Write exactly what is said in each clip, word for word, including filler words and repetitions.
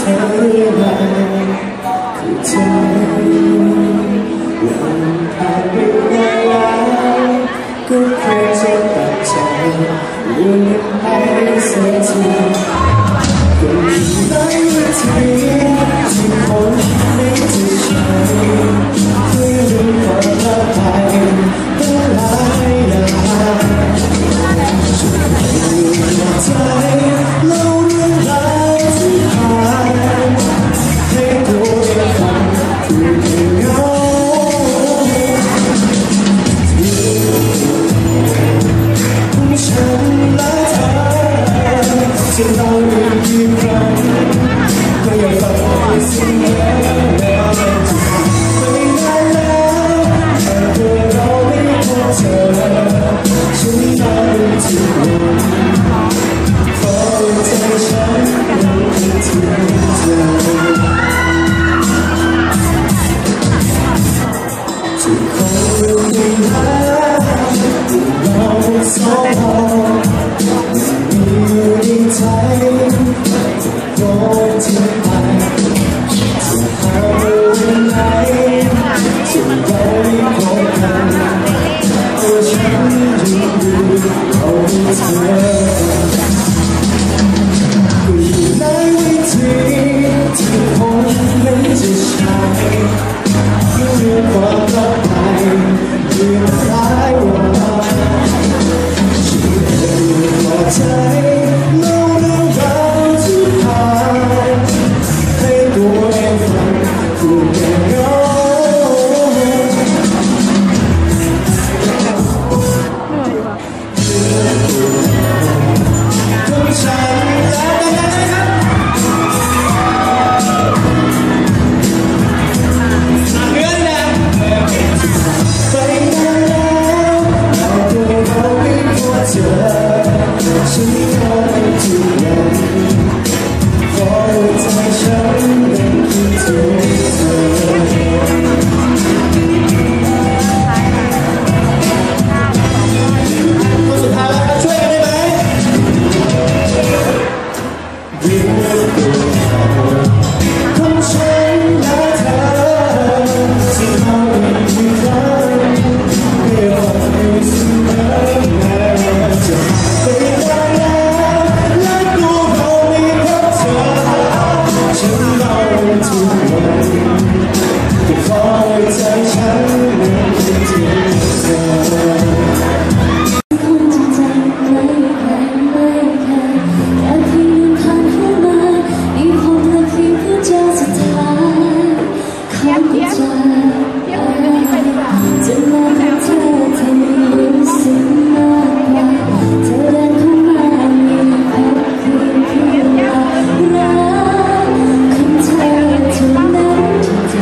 ก็เคยจะตัดใจลืมไปเสียทีก็มีหลายวิธีที่คนไม่จะใช้เพื่อดึงความรักไปได้หลายอย่างจะมีใจเล่าเรื่องราวที่ผ่านให้ตัวเองฟังคือเหงาฉันและเธอจะเล่าเรื่องกี่ครั้งก็ยังฟังไม่สิ้นแล้วแม้จะไปนานแล้วแต่เมื่อเราไม่พบเธอฉันเล่าเรื่องที่วันเพราะใจฉันยังคิดถึงเธอจะคงรู้ไม่ได้เราสองคนมีอยู่ในใจโปรดทิ้งไปจะหาวันไหนจะได้พบกันตัวฉันยืนดูเอาเธอก็อยู่ในวิธีที่คนนั้นจะใช้เพื่อความปลอดภัยเพื่อหลายวันใจเล่าเรื่องราวที่ผ่านให้ตัวเองฟังพูดแค่เหงาของฉันและกันนะครับเพื่อนนะไปนานแล้วแต่ตัวเราไม่พบเจอฉันก็ไม่ทุกวันเพราะใจฉันยังคิดถึงเธอคนสุดท้ายแล้วช่วยกันได้ไหมเรื่องของฉันและเธอที่เราไม่เคยเรียกว่าไม่สิ้นเดิมแม้จะไปนานแล้วและตัวเราไม่พบเธอฉันเล่าทุกวันก็ขอให้ใจฉันยังคิดถึงเธอคนจริงใจไม่เคยไม่เคยแค่เพียงผ่านเข้ามามีพบและเพียงเพื่อเจอสุดท้ายเขาก็จะจะมองเธอเธอรู้สึกมากกว่าเธอเดินเข้ามามีพบเพียงเพื่อรักของเธอเท่านั้นที่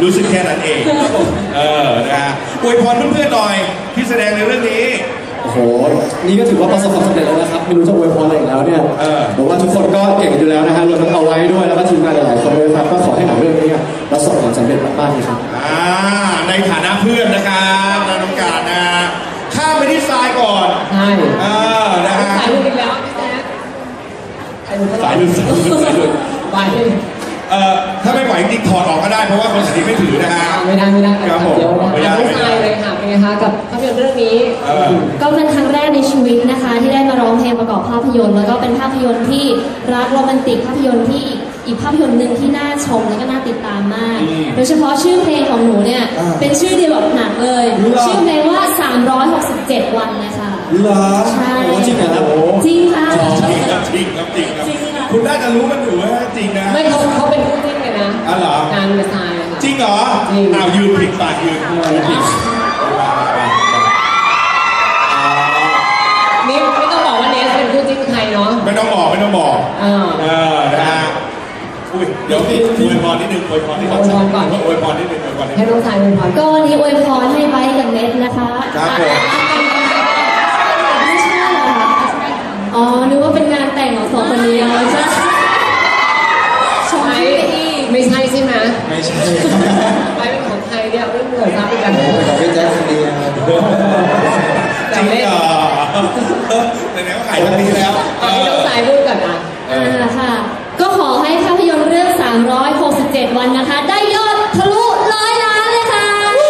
รู้สึกแค่นั้นเองเออนะฮะอวยพรเพื่อนๆหน่อยที่แสดงในเรื่องนี้โอ้โหนี่ก็ถือว่าประสบความสำเร็จแล้วนะครับไม่รู้จะอวยพรอะไรอีกแล้วเนี่ยบอกว่าทุกคนก็เก่งอยู่แล้วนะฮะรวมทั้งเอาไว้ด้วยแล้วก็ทีมงานหลายๆคนด้วยครับก็ขอให้หนังเรื่องนี้ประสบความสำเร็จมากๆเลยครับอ่าในฐานะเพื่อนนะครับน้องการนะข้ามไปที่ทรายก่อนใช่เออนะฮะสายลุยแล้วพี่แจ๊คสายลุยสายลุยสายลุยไปเอ่อถ้าไม่ไหวจริงถอดออกก็ได้เพราะว่าคนสีไม่ถือนะฮะไม่ได้ไม่ได้ครับผมไม่ได้ไม่ได้เลยค่ะเป็นไงคะกับภาพยนตร์เรื่องนี้ก็เป็นครั้งแรกในชีวิตนะคะที่ได้มาร้องเพลงประกอบภาพยนตร์แล้วก็เป็นภาพยนตร์ที่รักโรแมนติกภาพยนตร์ที่อีกภาพยนตร์หนึ่งที่น่าชมแล้วก็น่าติดตามมากโดยเฉพาะชื่อเพลงของหนูเนี่ยเป็นชื่อเดียวกับหนังเลยชื่อเพลงว่าสามร้อยหกสิบเจ็ดวันเลยค่ะเหรอใช่จริงเหรอจริงค่ะจริงครับจริงครับจริงครับคุณน่าจะรู้มันอยู่ว่าจริงนะไม่เขาเขาเป็นคู่จิ้นกันนะอ๋อเหรองานดีไซน์จริงเหรออ้าวยืนผิดปากยืนผิดนี่ไม่ต้องบอกว่าเนสเป็นคู่จิ้นใครเนาะไม่ต้องบอกไม่ต้องบอกเออเออนะฮะอุ้ยเดี๋ยวพี่อวยพรนิดนึงอวยพรนิดนึงอวยพรก่อนอวยพรนิดนึงอวยพรนิดนึงให้น้องชายอวยพรก็วันนี้อวยพรให้ไบกับเนสนะคะครับผมไม่ใช่เหรออ๋อนึกว่าเป็นงานแต่งของสองคนนี้ใช่ใช่ไม่ใช่ใช่ไหมไม่ใช่ไปเป็นของใครเนี่ยเรื่องเหนื่อยซับเป็นกันของพี่แจ็คคนเดียวจริงเหรอไหนๆก็ขายทันทีแล้วให้น้องชายพูดก่อนอ่ะอ่าค่ะก็ขอให้ภาพยนตร์เรื่องสามร้อยหกสิบเจ็ดวันนะคะได้ยอดทะลุร้อยล้านเลยค่ะ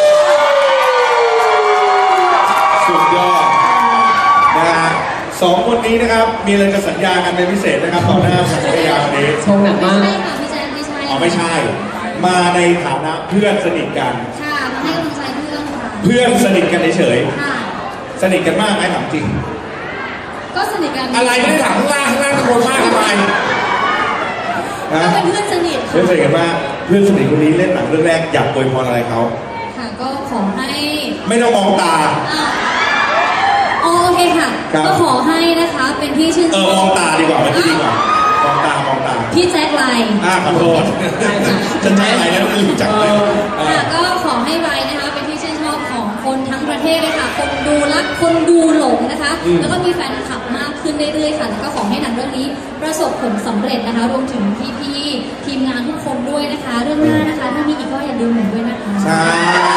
สุดยอดนะฮะสองคนนี้นะครับมีอะไรจะสัญญากันเป็นพิเศษนะครับต่อหน้าสัญญาวันนี้ชงหนักมากไม่ค่ะพี่แจ๊คไม่ใช่อ๋อไม่ใช่มาในฐานะเพื่อนสนิทกันค่ะมาให้กำลังใจเพื่อนค่ะเพื่อนสนิทกันเฉยๆค่ะสนิทกันมากไหมถามจริงก็สนิทกันอะไรไม่ได้ถามข้างล่างข้างล่างตะโกนมากทำไมก็เป็นเพื่อนสนิทเพื่อนสนิทกันมากเพื่อนสนิทคนนี้เล่นหนังเรื่องแรกอยากอวยพรอะไรเขาค่ะก็ขอให้ไม่ต้องมองตาโอเคค่ะก็ขอให้นะคะเป็นที่ชื่นชมเออมองตาดีกว่ามันดีกว่ามองตามองตาพี่แจ็คไลน์อ่าขอโทษจะแจ็คไลน์แล้วไม่รู้จักเลยค่ะก็ขอให้ไว้นะคะเป็นที่ชื่นชอบของคนทั้งประเทศเลยค่ะคนดูรักคนดูหลงนะคะแล้วก็มีแฟนคลับมากขึ้นเรื่อยๆค่ะแล้วก็ขอให้หนังเรื่องนี้ประสบผลสำเร็จนะคะรวมถึงพี่ๆทีมงานทุกคนด้วยนะคะเรื่องหน้านะคะถ้ามีอีกก็อย่าลืมหนูด้วยนะคะใช่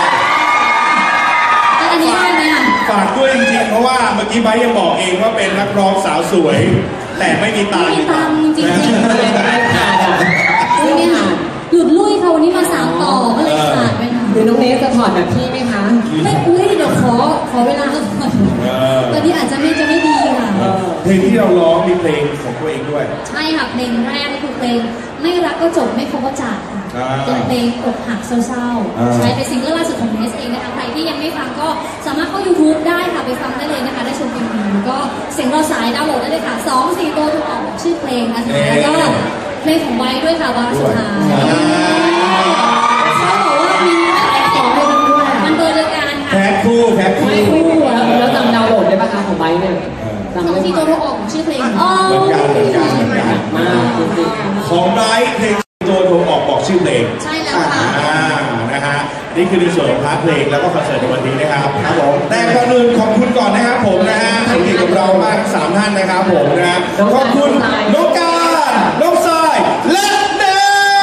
อันนี้ได้ไหมอ่ะฝากด้วยจริงๆเพราะว่าเมื่อกี้ไบร์ทยังบอกเองว่าเป็นนักร้องสาวสวยแต่ไม่มีตาไม่มีตาจริงๆเลยขาดอ่ะเนี่ยหยุดลุยค่ะวันนี้มาสามต่อก็เลยขาดไปค่ะหรือน้องเนสจะถอดแบบพี่ไหมคะไม่อุ้ยเดี๋ยวขอขอเวลาก่อนตอนนี้อาจจะไม่จะไม่ดีค่ะเพลงที่เราร้องมีเพลงของตัวเองด้วยใช่ค่ะเพลงแรกก็คือเพลงไม่รักก็จบไม่คบก็จากค่ะเป็นเพลงอกหักเศร้าๆใช้เป็นซิงเกิลล่าสุดของเนสเองนะคะใครที่ยังไม่ฟังก็สามารถเข้า ยูทูบ ได้ค่ะไปฟังได้เลยนะคะได้ชมเพลงนี้ก็เสียงรอสายดาวน์โหลดได้เลยค่ะสองสี่ตัวถูกออกชื่อเพลงนะคะแล้วก็เพลงของไบร์ทด้วยค่ะวาสุธาเขาบอกว่ามีขายของให้มันด้วยมันเบอร์เดียวกันค่ะแพ็คคู่แพ็คคู่แล้วจำดาวน์โหลดได้ปะคะของไบร์ทเนี่ยสองสี่ตัวถูกออกชื่อเพลงอ๋อเหมือนกันเหมือนกันเหมือนกันมากของไบร์ทเพลงตัวถูกออกบอกชื่อเพลงใช่แล้วค่ะนะฮะนี่คือในส่วนของพาร์ทเพลงแล้วก็คอนเสิร์ตในวันนี้นะครับครับผมแต่ก่อนอื่นขอบคุณก่อนนะครับผมนะฮะให้เกียรติกับเรามากสามท่านนะครับผมนะขอบคุณน้องการน้องทรายและเนส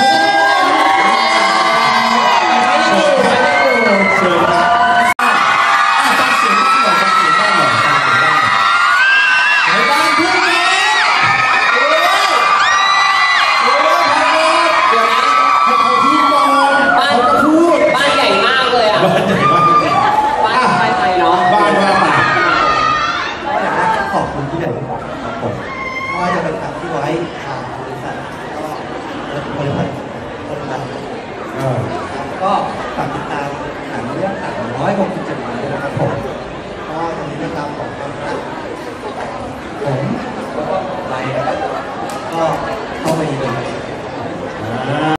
เชิญครับฟังเสียงหน่อยฟังเสียงบ้างหน่อยฟังเสียงบ้างในบ้านพูดเองโอ้ยโอ้ยเดี๋ยวนะให้เขาพูดก่อนบ้านก็พูดบ้านใหญ่มากเลยอ่ะบ้านใหญ่มากบ้านไปไปเนาะบ้านว่าไปก็อยากให้ขอบคุณที่ใหญ่ที่สุดครับผมไม่ว่าจะเป็นทางที่ไว้ทางบริษัทก็บริษัทคนดังก็ฝากติดตามหนังเรื่องสามร้อยหกสิบเจ็ดวันนะครับผมก็ตอนนี้นะครับของคนรักผมแล้วก็ไปก็เข้าไปเลย